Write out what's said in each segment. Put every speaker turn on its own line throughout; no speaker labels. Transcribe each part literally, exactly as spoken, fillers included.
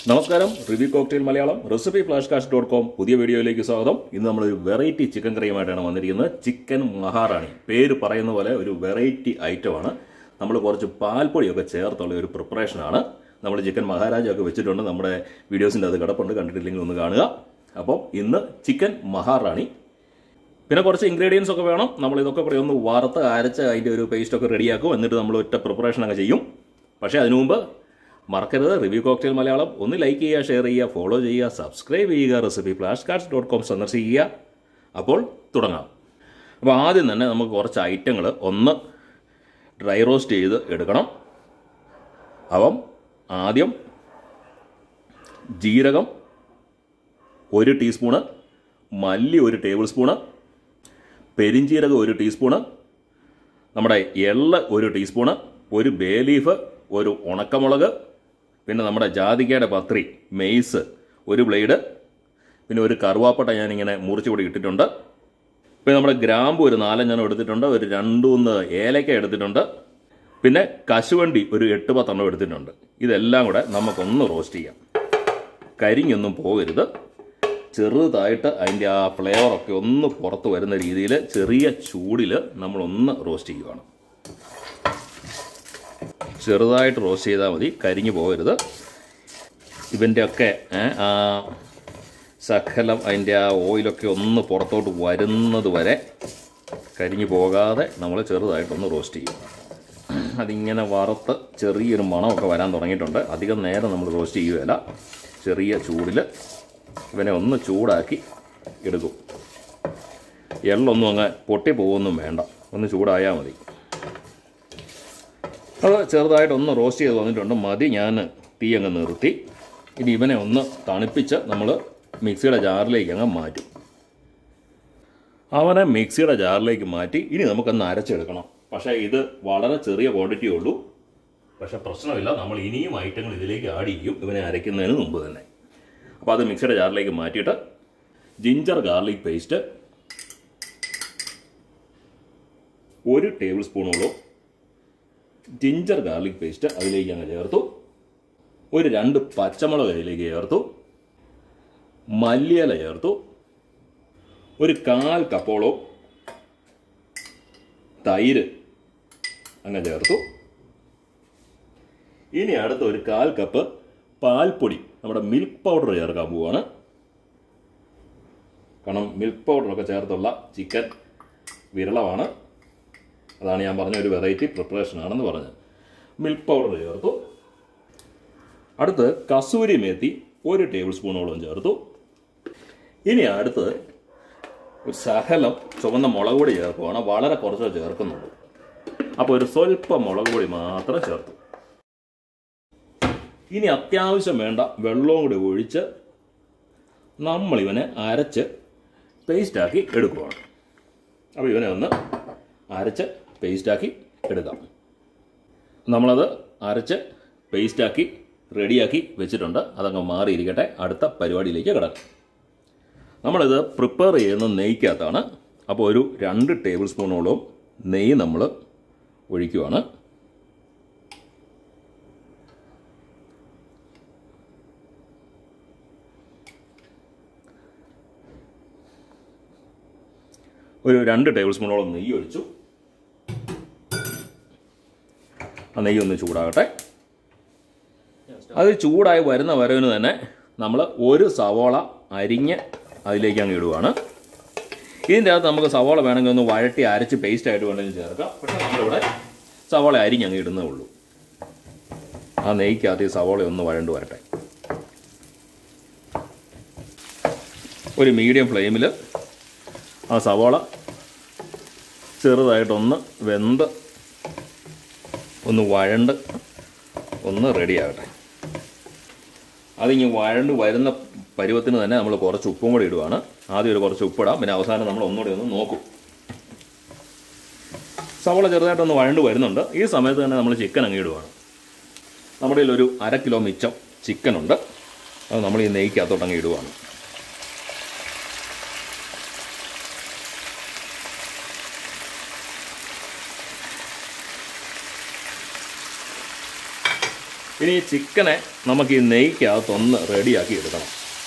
നമസ്കാരം, review cocktail Malayalam recipe flash cast dot com പുതിയ വീഡിയോയിലേക്ക് സ്വാഗതം. ഇന്ന് നമ്മളൊരു വെറൈറ്റി ചിക്കൻ കറിയുമായിട്ടാണ് വന്നിരിക്കുന്നത്. ചിക്കൻ മഹാറാണി, പേര് പറയുന്ന പോലെ ഒരു വെറൈറ്റി ഐറ്റമാണ്. നമ്മൾ കുറച്ച് പാൽപ്പൊടിയൊക്കെ ചേർത്തുള്ള ഒരു പ്രിപ്പറേഷനാണ്. നമ്മൾ ചിക്കൻ മഹാരാജൊക്കെ വെച്ചിട്ടുണ്ട്, നമ്മുടെ വീഡിയോസിൻ്റെ അത് കിടപ്പുണ്ട്, കണ്ടിട്ടില്ലെങ്കിൽ ഒന്ന് കാണുക. അപ്പോൾ ഇന്ന് ചിക്കൻ മഹാറാണി. പിന്നെ കുറച്ച് ഇൻഗ്രീഡിയൻസ് ഒക്കെ വേണം. നമ്മളിതൊക്കെ കൂടെ ഒന്ന് വറുത്ത് അരച്ച് അതിൻ്റെ ഒരു പേസ്റ്റൊക്കെ റെഡിയാക്കും. എന്നിട്ട് നമ്മൾ ഒറ്റ പ്രിപ്പറേഷൻ അങ്ങ് ചെയ്യും. പക്ഷേ അതിനു മുമ്പ് മറക്കരുത്, റിവ്യൂ കോക്ടെയിൽ മലയാളം ഒന്ന് ലൈക്ക് ചെയ്യുക, ഷെയർ ചെയ്യുക, ഫോളോ ചെയ്യുക, സബ്സ്ക്രൈബ് ചെയ്യുക, recipe flash cast dot com സന്ദർശിക്കുക. അപ്പോൾ തുടങ്ങാം. അപ്പോൾ ആദ്യം തന്നെ നമുക്ക് കുറച്ച് ഐറ്റങ്ങൾ ഒന്ന് ഡ്രൈ റോസ്റ്റ് ചെയ്ത് എടുക്കണം. അപ്പം ആദ്യം ജീരകം ഒരു ടീസ്പൂണ്, മല്ലി ഒരു ടേബിൾ സ്പൂണ്, പെരിഞ്ജീരകം ഒരു ടീസ്പൂണ്, നമ്മുടെ എള്ള് ഒരു ടീസ്പൂണ്, ഒരു ബേ ലീഫ്, ഒരു ഉണക്കമുളക്, പിന്നെ നമ്മുടെ ജാതിക്കയുടെ പത്രി, മെയ്സ് ഒരു ബ്ലേഡ്, പിന്നെ ഒരു കറുവാപ്പട്ട ഞാനിങ്ങനെ മുറിച്ച് കൂടി ഇട്ടിട്ടുണ്ട്. പിന്നെ നമ്മുടെ ഗ്രാമ്പു ഒരു നാലഞ്ചെണ്ണം എടുത്തിട്ടുണ്ട്, ഒരു രണ്ട് മൂന്ന് ഏലക്ക എടുത്തിട്ടുണ്ട്, പിന്നെ കശുവണ്ടി ഒരു എട്ട് പത്തെണ്ണം എടുത്തിട്ടുണ്ട്. ഇതെല്ലാം കൂടെ നമുക്കൊന്ന് റോസ്റ്റ് ചെയ്യാം. കരിഞ്ഞൊന്നും പോകരുത്. ചെറുതായിട്ട് അതിൻ്റെ ആ ഫ്ലേവറൊക്കെ ഒന്ന് പുറത്ത് വരുന്ന രീതിയിൽ ചെറിയ ചൂടിൽ നമ്മളൊന്ന് റോസ്റ്റ് ചെയ്യുകയാണ്. ചെറുതായിട്ട് റോസ്റ്റ് ചെയ്താൽ മതി, കരിഞ്ഞു പോകരുത്. ഇവൻ്റെയൊക്കെ ആ സകലം അതിൻ്റെ ആ ഓയിലൊക്കെ ഒന്ന് പുറത്തോട്ട് വരുന്നത് വരെ കരിഞ്ഞു പോകാതെ നമ്മൾ ചെറുതായിട്ടൊന്ന് റോസ്റ്റ് ചെയ്യും. അതിങ്ങനെ വറുത്ത് ചെറിയൊരു മണമൊക്കെ വരാൻ തുടങ്ങിയിട്ടുണ്ട്. അധികം നേരം നമ്മൾ റോസ്റ്റ് ചെയ്യുകയില്ല. ചെറിയ ചൂടിൽ ഇവനെ ഒന്ന് ചൂടാക്കി എടുക്കും. എള്ളൊന്നും അങ്ങ് പൊട്ടിപ്പോകൊന്നും വേണ്ട, ഒന്ന് ചൂടായാൽ മതി. അത് ചെറുതായിട്ടൊന്ന് റോസ്റ്റ് ചെയ്ത് വന്നിട്ടുണ്ട്, മതി. ഞാൻ തീ അങ്ങ് നിർത്തി. ഇനി ഇവനെ ഒന്ന് തണുപ്പിച്ച് നമ്മൾ മിക്സിയുടെ ജാറിലേക്ക് അങ്ങ് മാറ്റും. അവനെ മിക്സിയുടെ ജാറിലേക്ക് മാറ്റി ഇനി നമുക്കൊന്ന് അരച്ചെടുക്കണം. പക്ഷേ ഇത് വളരെ ചെറിയ ക്വാണ്ടിറ്റിയേ ഉള്ളൂ. പക്ഷേ പ്രശ്നമില്ല, നമ്മൾ ഇനിയും ഐറ്റങ്ങൾ ഇതിലേക്ക് ആഡ് ചെയ്യും ഇവനെ അരയ്ക്കുന്നതിന് മുമ്പ് തന്നെ. അപ്പോൾ അത് മിക്സിയുടെ ജാറിലേക്ക് മാറ്റിയിട്ട് ജിഞ്ചർ ഗാർലിക് പേസ്റ്റ് ഒരു ടേബിൾ സ്പൂണോളം ജിഞ്ചർ ഗാർലിക് പേസ്റ്റ് അതിലേക്ക് അങ്ങ് ചേർത്തു. ഒരു രണ്ട് പച്ചമുളക് അതിലേക്ക് ചേർത്തു. മല്ലിയില ചേർത്തു. ഒരു കാൽ കപ്പോളം തൈര് അങ്ങ് ചേർത്തു. ഇനി അടുത്ത ഒരു കാൽ കപ്പ് പാൽപ്പൊടി, നമ്മുടെ മിൽക്ക് പൗഡർ ചേർക്കാൻ പോവുകയാണ്. കാരണം മിൽക്ക് പൗഡറൊക്കെ ചേർത്തുള്ള ചിക്കൻ വിരളമാണ്. അതാണ് ഞാൻ പറഞ്ഞ ഒരു വെറൈറ്റി പ്രിപ്പറേഷനാണെന്ന് പറഞ്ഞത്. മിൽക്ക് പൗഡർ ചേർത്തു. അടുത്ത് കസൂരി മേത്തി ഒരു ടേബിൾ സ്പൂണോളം ചേർത്തു. ഇനി അടുത്ത് ഒരു ശകലം ചുവന്ന മുളക് പൊടി ചേർക്കുവാണ്. വളരെ കുറച്ച് ചേർക്കുന്നുള്ളൂ. അപ്പോൾ ഒരു സ്വല്പം മുളക് പൊടി മാത്രം ചേർത്തു. ഇനി അത്യാവശ്യം വേണ്ട വെള്ളവും കൂടി ഒഴിച്ച് നമ്മളിവനെ അരച്ച് പേസ്റ്റാക്കി എടുക്കുവാണ്. അപ്പോൾ ഇവനെ ഒന്ന് അരച്ച് പേസ്റ്റാക്കി എടുക്കാം. നമ്മളത് അരച്ച് പേസ്റ്റാക്കി റെഡിയാക്കി വെച്ചിട്ടുണ്ട്. അതങ്ങ് മാറിയിരിക്കട്ടെ. അടുത്ത പരിപാടിയിലേക്ക് കിടക്കാം. നമ്മളിത് പ്രിപ്പയർ ചെയ്യുന്ന നെയ്ക്കകത്താണ്. അപ്പോൾ ഒരു രണ്ട് ടേബിൾ സ്പൂണോളം നെയ്യ് നമ്മൾ ഒഴിക്കുവാണ്. ഒരു രണ്ട് ടേബിൾ സ്പൂണോളം നെയ്യ് ഒഴിച്ചു. ആ നെയ്യ് ഒന്ന് ചൂടാകട്ടെ. അത് ചൂടായി വരുന്ന വരവിന് തന്നെ നമ്മൾ ഒരു സവോള അരിഞ്ഞ് അതിലേക്ക് അങ്ങ് ഇടുവാണ്. ഇതിൻ്റെ അകത്ത് നമുക്ക് സവോള വേണമെങ്കിൽ ഒന്ന് വഴട്ടി അരച്ച് പേസ്റ്റായിട്ട് വേണമെങ്കിൽ ചേർക്കാം. പക്ഷേ നമ്മളിവിടെ സവോള അരിഞ്ഞ് അങ്ങ് ഇടുന്നേ ഉള്ളൂ. ആ നെയ്ക്കകത്ത് ഈ സവോള ഒന്ന് വഴണ്ട് വരട്ടെ. ഒരു മീഡിയം ഫ്ലെയിമിൽ ആ സവോള ചെറുതായിട്ടൊന്ന് വെന്ത് ഒന്ന് വഴണ്ട് ഒന്ന് റെഡിയാകട്ടെ. അതിങ്ങ് വഴണ്ട് വരുന്ന പരുവത്തിന് തന്നെ നമ്മൾ കുറച്ച് ഉപ്പും കൂടി ഇടുവാണ്. ആദ്യം ഒരു കുറച്ച് ഉപ്പിടാം, പിന്നെ അവസാനം നമ്മൾ ഒന്നുകൂടി ഒന്ന് നോക്കും. സവോള ചെറുതായിട്ടൊന്ന് വഴണ്ട് വരുന്നുണ്ട്. ഈ സമയത്ത് തന്നെ നമ്മൾ ചിക്കൻ അങ്ങ് ഇടുവാണ്. നമ്മുടെ കയ്യിൽ ഒരു അര കിലോ മിച്ചം ചിക്കനുണ്ട്. അത് നമ്മൾ ഈ നെയ്ക്കകത്തോട്ട് അങ്ങ് ഇടുവാണ്. ഇനി ഈ ചിക്കനെ നമുക്ക് ഈ നെയ്ക്കകത്തൊന്ന് റെഡിയാക്കി എടുക്കണം.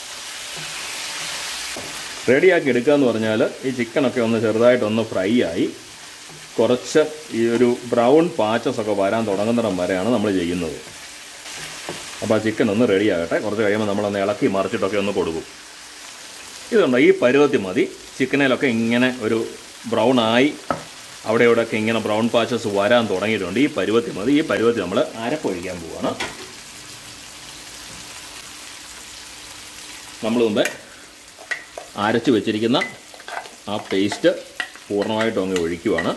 റെഡിയാക്കി എടുക്കുക എന്ന് പറഞ്ഞാൽ ഈ ചിക്കനൊക്കെ ഒന്ന് ചെറുതായിട്ടൊന്ന് ഫ്രൈ ആയി കുറച്ച് ഈ ഒരു ബ്രൗൺ പാച്ചസ് ഒക്കെ വരാൻ തുടങ്ങുന്നിടം വരെയാണ് നമ്മൾ ചെയ്യുന്നത്. അപ്പോൾ ആ ചിക്കൻ ഒന്ന് റെഡി ആകട്ടെ. കുറച്ച് കഴിയുമ്പോൾ നമ്മളൊന്ന് ഇളക്കി മറിച്ചിട്ടൊക്കെ ഒന്ന് കൊടുക്കും. ഇതുണ്ടോ, ഈ പരുവത്തിൽ മതി. ചിക്കനിലൊക്കെ ഇങ്ങനെ ഒരു ബ്രൗൺ ആയി അവിടെ ഇവിടെയൊക്കെ ഇങ്ങനെ ബ്രൗൺ പാച്ചസ് വരാൻ തുടങ്ങിയിട്ടുണ്ട്. ഈ പരുവത്തിൽ മതി. ഈ പരുവത്തിൽ നമ്മൾ അരപ്പൊഴിക്കാൻ പോവുകയാണ്. നമ്മൾ മുമ്പേ അരച്ച് വെച്ചിരിക്കുന്ന ആ പേസ്റ്റ് പൂർണ്ണമായിട്ടും അങ്ങ് ഒഴിക്കുവാണ്.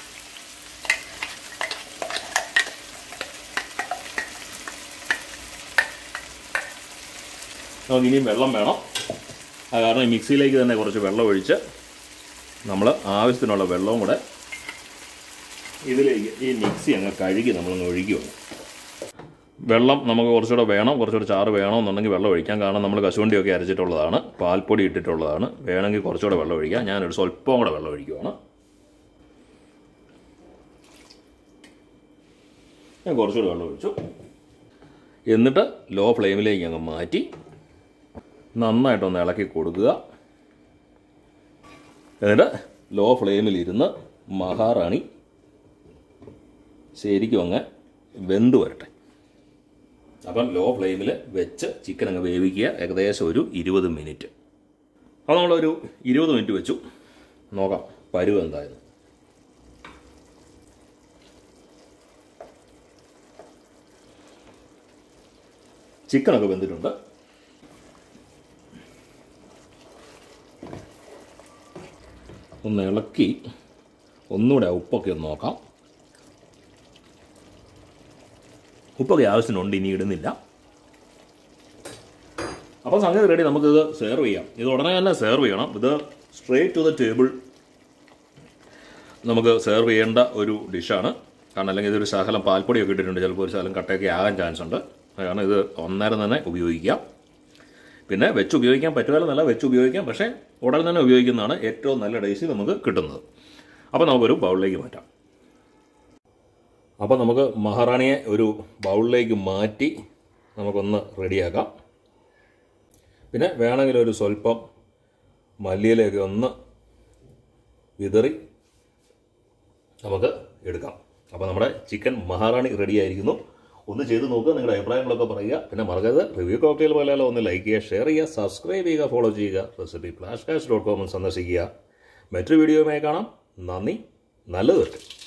നമുക്ക് ഇനിയും വെള്ളം വേണം. അത് കാരണം ഈ മിക്സിയിലേക്ക് തന്നെ കുറച്ച് വെള്ളം ഒഴിച്ച് നമ്മൾ ആവശ്യത്തിനുള്ള വെള്ളവും കൂടെ ഇതിലേക്ക് ഈ മിക്സി അങ്ങ് കഴുകി നമ്മളങ്ങ് ഒഴിക്കുകയാണ്. വെള്ളം നമുക്ക് കുറച്ചുകൂടെ വേണം, കുറച്ചുകൂടെ ചാറ് വേണമെന്നുണ്ടെങ്കിൽ വെള്ളം ഒഴിക്കാം. കാരണം നമ്മൾ കശുവണ്ടിയൊക്കെ അരച്ചിട്ടുള്ളതാണ്, പാൽപ്പൊടി ഇട്ടിട്ടുള്ളതാണ്. വേണമെങ്കിൽ കുറച്ചുകൂടെ വെള്ളം ഒഴിക്കാം. ഞാനൊരു സ്വല്പം കൂടെ വെള്ളം ഒഴിക്കുകയാണ്. ഞാൻ കുറച്ചുകൂടെ വെള്ളം ഒഴിച്ചു. എന്നിട്ട് ലോ ഫ്ലെയിമിലേക്ക് അങ്ങ് മാറ്റി നന്നായിട്ടൊന്ന് ഇളക്കി കൊടുക്കുക. എന്നിട്ട് ലോ ഫ്ലെയിമിലിരുന്ന് മഹാറാണി ശരിക്കും അങ്ങ് വെന്ത് വരട്ടെ. അപ്പം ലോ ഫ്ലെയിമിൽ വെച്ച് ചിക്കൻ അങ്ങ് വേവിക്കുക. ഏകദേശം ഒരു ഇരുപത് മിനിറ്റ്. അപ്പോൾ നമ്മളൊരു ഇരുപത് മിനിറ്റ് വെച്ചു. നോക്കാം പരുവ് എന്തായിരുന്നു. ചിക്കനൊക്കെ വെന്തിട്ടുണ്ട്. ഒന്ന് ഇളക്കി ഒന്നുകൂടെ ഉപ്പൊക്കെ ഒന്ന് നോക്കാം. ഉപ്പൊക്കെ ആവശ്യത്തിനുണ്ട്, ഇനി ഇടുന്നില്ല. അപ്പോൾ സംഗതി റെഡി. നമുക്കിത് സെർവ് ചെയ്യാം. ഇത് ഉടനെ തന്നെ സെർവ് ചെയ്യണം. ഇത് സ്ട്രേറ്റ് ടു ദ ടേബിൾ നമുക്ക് സെർവ് ചെയ്യേണ്ട ഒരു ഡിഷാണ്. കാരണം അല്ലെങ്കിൽ ഇതൊരു ശകലം പാൽപ്പൊടിയൊക്കെ ഇട്ടിട്ടുണ്ട്, ചിലപ്പോൾ ഒരു ശകലം കട്ടയൊക്കെ ആകാൻ ചാൻസ് ഉണ്ട്. കാരണം ഇത് ഒന്നേരം തന്നെ ഉപയോഗിക്കാം. പിന്നെ വെച്ച് ഉപയോഗിക്കാൻ പറ്റുമല്ലെന്നല്ല, വെച്ച് ഉപയോഗിക്കാം. പക്ഷേ ഉടൻ തന്നെ ഉപയോഗിക്കുന്നതാണ് ഏറ്റവും നല്ല ടേസ്റ്റ് നമുക്ക് കിട്ടുന്നത്. അപ്പോൾ നമുക്കൊരു ബൗളിലേക്ക് മാറ്റാം. അപ്പോൾ നമുക്ക് മഹാറാണിയെ ഒരു ബൗളിലേക്ക് മാറ്റി നമുക്കൊന്ന് റെഡിയാക്കാം. പിന്നെ വേണമെങ്കിൽ ഒരു സ്വല്പം മല്ലിയിലേക്ക് ഒന്ന് വിതറി നമുക്ക് എടുക്കാം. അപ്പോൾ നമ്മുടെ ചിക്കൻ മഹാറാണി റെഡിയായിരിക്കുന്നു. ഒന്ന് ചെയ്ത് നോക്കുക, നിങ്ങളുടെ അഭിപ്രായങ്ങളൊക്കെ പറയുക. പിന്നെ മറക്കരുത്, റിവ്യൂ കോക്ടെയിൽ മലയാളം ഒന്ന് ലൈക്ക് ചെയ്യുക, ഷെയർ ചെയ്യുക, സബ്സ്ക്രൈബ് ചെയ്യുക, ഫോളോ ചെയ്യുക. Recipe flash cast dot com സന്ദർശിക്കുക. മറ്റൊരു വീഡിയോയുമായി കാണാം. നന്ദി. നല്ലത് വരട്ടെ.